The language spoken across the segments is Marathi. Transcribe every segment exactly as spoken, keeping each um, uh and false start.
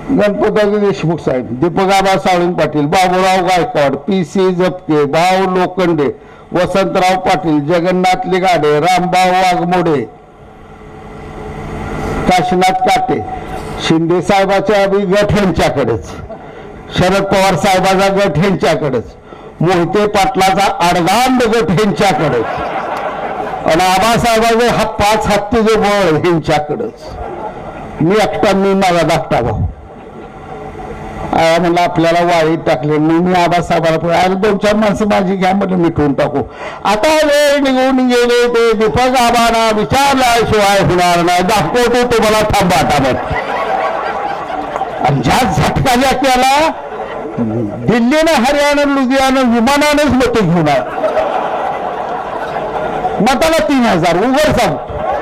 गणपतराव देशमुख साहेब, दीपक आबा साळुंखे पाटील, बाबूराव गायकवाड, पी सी जपके, भाऊ लोखंडे, वसंतराव पाटील, जगन्नाथ लिगाडे, रामभाऊ वाघमोडे, काशीनाथ काटे, शिंदे साहेबाच्या गट यांच्याकडेच, शरद पवार साहेबाचा गट यांच्याकडेच, मोहिते पाटलाचा आडगांड गट यांच्याकडेच, आणि आबासाहेबाचे हा पाच हत्तीचे बळ यांच्याकडेच. मी एकटा, मी माझा धाकटा भाऊ. म्हणलं आपल्याला वाळीत टाकले. मी आबासाहेबाला अरे दोन चार माणसं माझी घ्या म्हटलं मिटवून टाकू. आता वेळ निघून गेले ते दीपक आबांना विचारल्याशिवाय होणार नाही, दाखवतो तुम्हाला थांबा टाकत. आणि ज्या झटका केला दिल्लीनं हरियाणा लुधियाना विमानानेच मतं घेऊन आला. मताला तीन हजार उघड सांग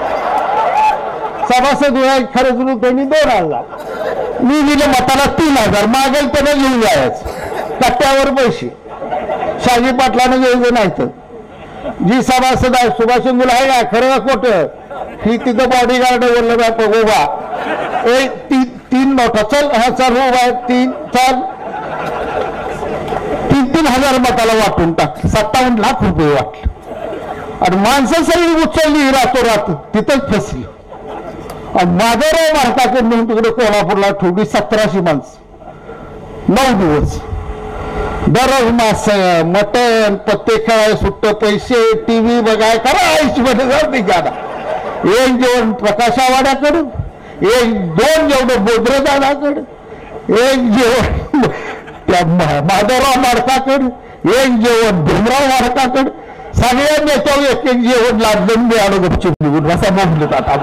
सभासद खरंच त्यांनी दोन हजार, मी दिले मताला तीन हजार. मागेल त्याने घेऊन जायचं कट्ट्यावर पैसे. शाजी पाटलानं घ्यायचं नाही तर जी सभासद आहे सुभाष इंगुल आहे का खरं खोट ही तिथं बॉडीगार्ड बोललं जातो उभा एक तीन तीन नोटा चल हा चल उभा तीन चल तीन तीन हजार मताला वाटून टाक. सत्तावन्न लाख रुपये वाटले आणि माणसं सगळी उचलली रातोरात तिथंच फसली. माधवराव भारताकडे म्हणून तिकडे कोल्हापूरला ठेवली सतराशे माणसं नऊ दिवस. दररोज मास मटण पत्ते खेळाय सुट्ट पैसे टीव्ही बघाय करा आयुष्यमध्ये जाऊ दे गाडा. एक जेवण प्रकाशावाड्याकडं, एक दोन जेवण बोद्रदादाकडं, एक जेवण त्या माधवराव माडकाकडं, एक जेवण भीमराव माडकाकडं. सगळ्या नेत्यावर एक एक जेवण लादून मिळालं गपचूप निघून असा बोलत आता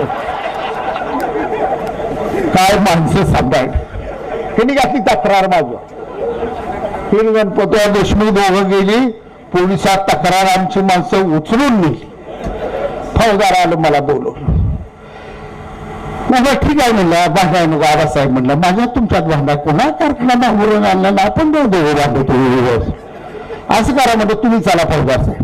काय माणसं सांभाळ. त्यांनी घातली तक्रार माझ्या. हे गणपतराव देशमुख दोघं गेली पोलिसात तक्रार आमची माणसं उचलून नेली. फौजदार आलं मला बोलवलं. म्हणलं ठीक आहे म्हणलं भांडाय नको. आबासाहेब म्हणलं माझ्या तुमच्यात भांडा कोणा कारखाना बांधून आणला ना आपण दोघं बांधतो असं करा म्हणलं तुम्ही चला फौजदार साहेब.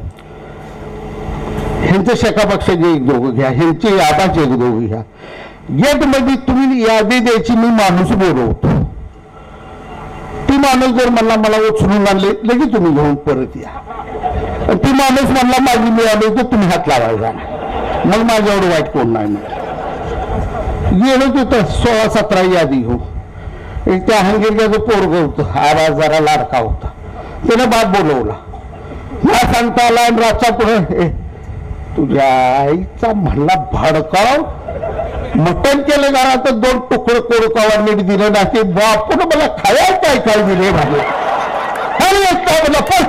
ह्यांचं शेका पक्षाचे एक दोघं घ्या, ह्यांचे आबाचे एक दोघं घ्या. गेट मध्ये तुम्ही यादी द्यायची मी माणूस बोलवतो. ती माणूस जर म्हणला मला उचलून आणले लगेच तुम्ही घेऊन परत या. ती माणूस म्हणला माझी मिळाली तर तुम्ही हात लावायचा. मग माझ्या एवढं वाईट कोण नाही म्हणलं. गेलो तिथं सोळा सतरा यादी हो. एक त्या हंगेरग्याचं पोरग होतं आवाज जरा लाडका होता. त्याने बाप बोलवला. मला सांगता आला रातच्या पुढे तुझ्या आईचा म्हणला भडकाव मटण केलं जरा तर दोन तुकडं कोडकावा नीट दिलं ना ते बापून मला खाया काय काय दिले म्हणलं. मला पण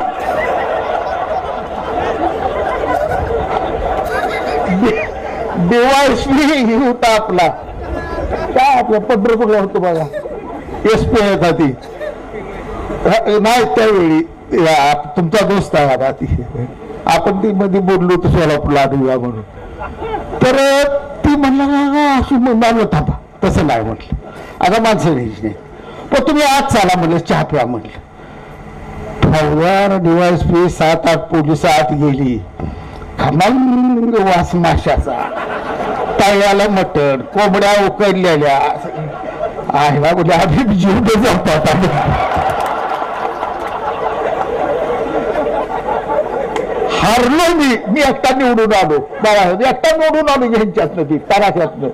देवाशी होता आपला काय आपला पंढरपूरला होतो बघा एस पी होता ती नाही त्यावेळी तुमचा दोस्त आहे आता ती आपण ती मध्ये बोललो होतो सोलापूरला देऊया म्हणून. तर ती म्हणला अशी म्हणलं थांबा तसं नाही म्हटलं. आता माणसं घ्यायची नाही पण तुम्ही आज चाला म्हणलं चहा प्या म्हटलं. फौजदार डिवायस पी सात आठ पोलिस आत गेली. खमंग वास माशाचा तळ्याला मटण कोंबड्या उकडलेल्या आहे ना म्हणजे आधी जीव जातो आता. हारलो मी मी एकटा निवडून आलो बाळा एकटा निवडून आलो ह्यांच्यातनं ती तराख्यातनं.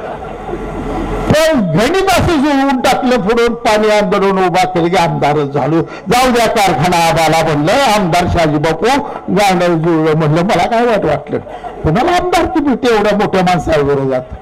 पण गणित असं जुळवून टाकलं पुढून पाणी आंदोलन उभा केलं की आमदारच झालो. जाऊ द्या कारखाना आम्हाला म्हणलं आमदार शाजी बापू गाणं जुळलं म्हणलं. मला काय वाईट वाटलं कुणाला आमदार की भेटे एवढ्या मोठ्या माणसाविरोधात.